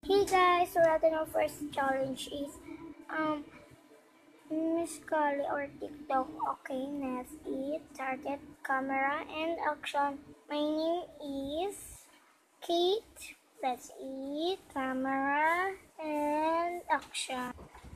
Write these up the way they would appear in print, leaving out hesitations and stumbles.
Hey guys, so natin our first challenge is Miss Kali or TikTok. Okay, let's eat, target, camera, and action. My name is Kate. Let's eat, camera, and action.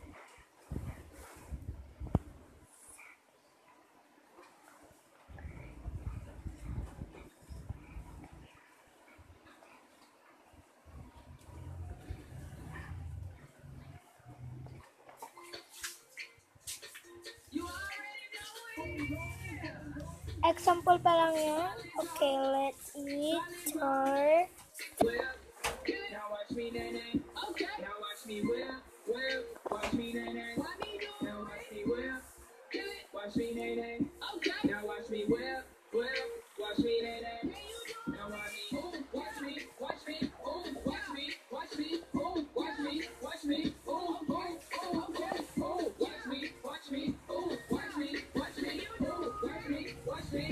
Example pa lang yun. Okay, let's eat, or Now watch me, nay. Okay. Now watch me whip. Watch me, nay. Now watch me whip. Watch me, nay. Okay. Now watch me whip. Watch me, nay. Now watch me. Watch me. Watch me. Watch me. Watch me. Watch me. Watch me. Okay. Watch me. Watch me. Watch me. Watch me. Watch me. Watch me.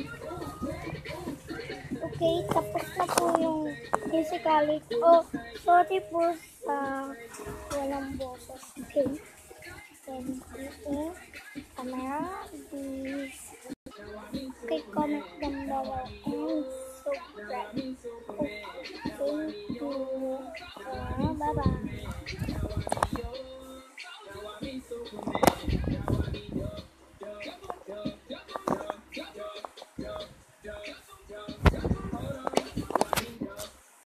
okay, tapos na po yung musically. Oh, sorry po sa walang boses. Okay. Then, camera, please. Okay, comment down below.